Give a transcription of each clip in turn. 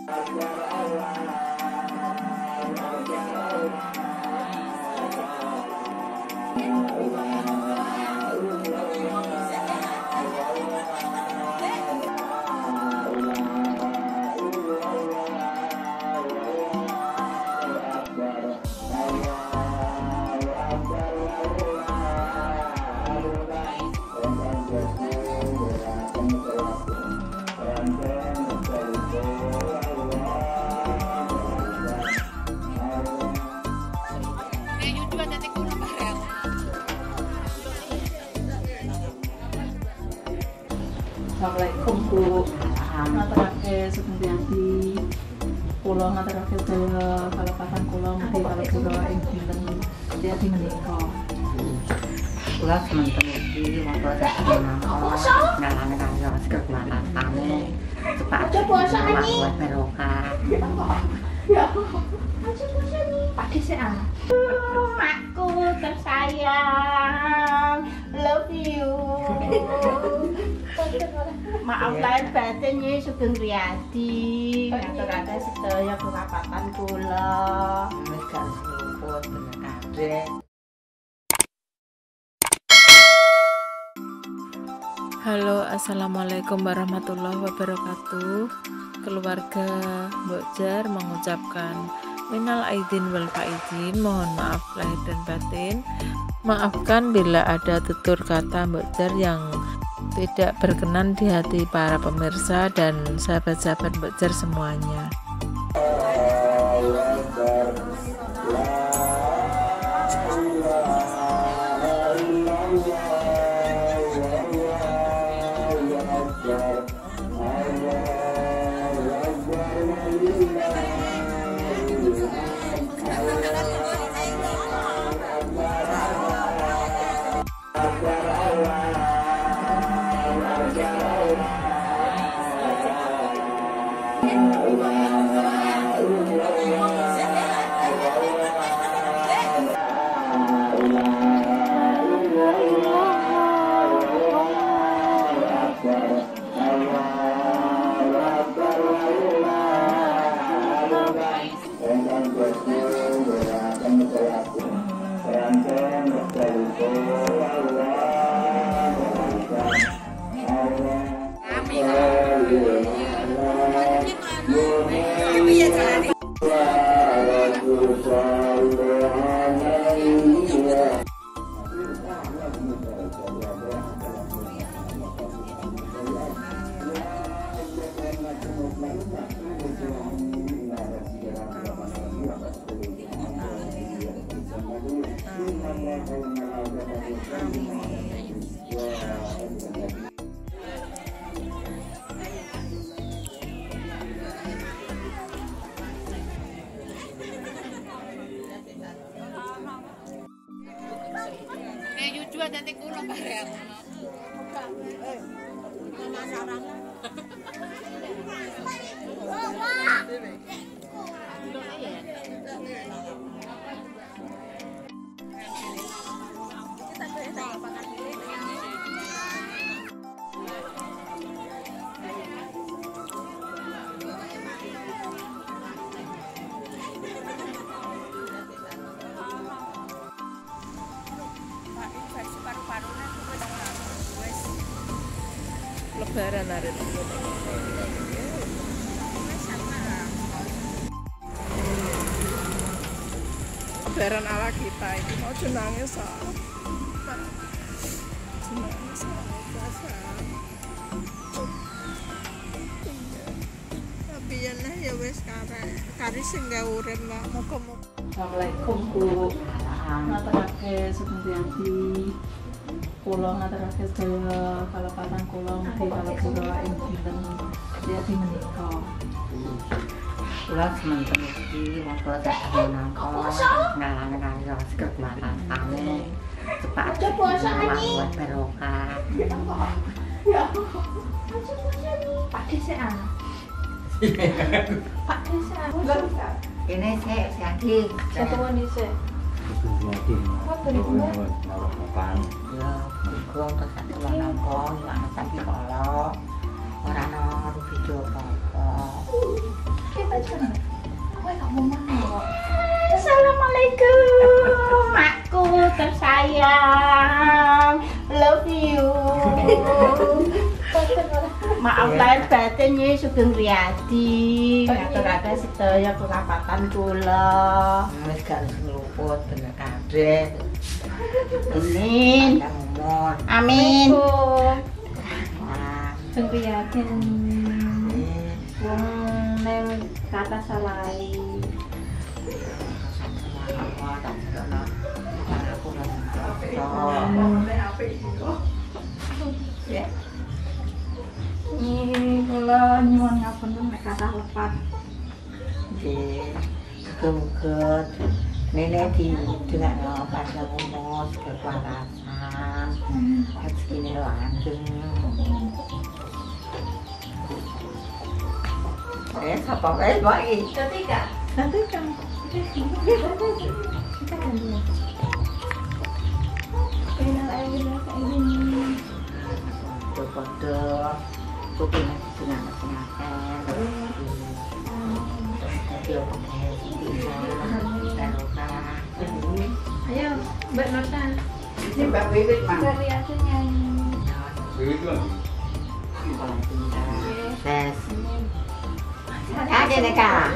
Assalamualaikum Bu. Ngaturake Sugeng Riyadi. Kula ngaturake daya kalepatan kula mugi kalebura ing dinten Riyadi menika. Kula semanten iki monggo sampun ngalami kanggo keselamatan cepat buat barokah. Ya. Pagi sih makku tersayang, love you. Maaf lahir batin ya Sugeng Riyadi. Ngaturake sedaya kerapatan kula. Wis gak luput bener kabeh. Halo, assalamualaikum warahmatullahi wabarakatuh. Keluarga Mbok Jar mengucapkan minal aidin wal faizin, mohon maaf lahir dan batin. Maafkan bila ada tutur kata Mbok Jar yang tidak berkenan di hati para pemirsa dan sahabat-sahabat Mbok Jar semuanya. Nanti kulo bareng. Lebaran hari ini. Lebaran ala kita ini mau nangis tapi ya wes kari sing gak urip lah muga-muga. Assalamualaikum Bu. Ngaturake Sugeng Riyadi. Kula ngaturake sedaya kalepatan kula mugi kalebura ing dinten Riyadi menika. Kula semanten iki monggo sampun ngalami kanggo keselamatan cepat buat barokah. Ya. Pagi sih Pak Desa. Ini saya Riyadi. Satu wanita. Apa nih Bu? Ya, iku terus sak nangkon, ana sapi kala. Ora ana video apa-apa. Assalamualaikum, aku tersayang, love you. Maaf lahir batin ya Sugeng Riyadi, ngatur-atur sedaya kerapatan kula. Wis gak ngeluput bener kabeh. Amin. Mohon. Amin. Wah, Sugeng Riyadi wong neng kata salai. Kula nyuwun ngapunten nek kathah lepat. nggih. Muga-muga nenek didongakno panjang umur, kewarasan, rezekine langgeng. Sapa wae Mbak iki? Ketiga. Nanti kan. Kita kan dulu. Minal aidin wal faizin. Foto-foto kuping dengan kesehatan. Ayo, Mbak Nota. Ini Mbak Wiwit, Mak. Mbak Riyadi nyanyi. Tes. Ada nih, Kak.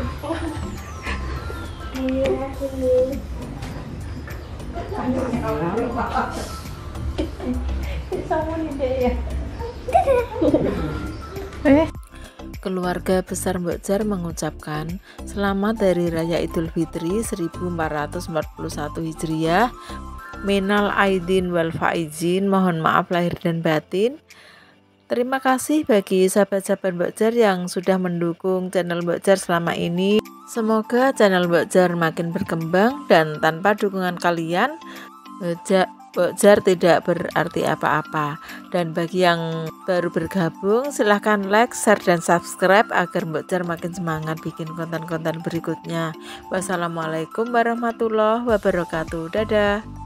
Keluarga besar Mbok Jar mengucapkan selamat Hari Raya Idul Fitri 1441 Hijriah. Minal aidin wal faizin, mohon maaf lahir dan batin. Terima kasih bagi sahabat-sahabat Mbok Jar yang sudah mendukung channel Mbok Jar selama ini. Semoga channel Mbok Jar makin berkembang dan tanpa dukungan kalian Mbok Jar tidak berarti apa-apa. Dan bagi yang baru bergabung, silahkan like, share, dan subscribe agar Mbok Jar makin semangat bikin konten-konten berikutnya. Wassalamualaikum warahmatullahi wabarakatuh. Dadah.